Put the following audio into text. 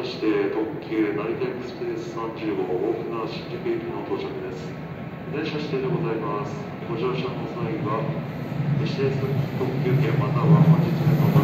して特急成田エクスプレス30号大船新宿駅の到着です。電車指定でございます。ご乗車の際は指定特急券または本日分の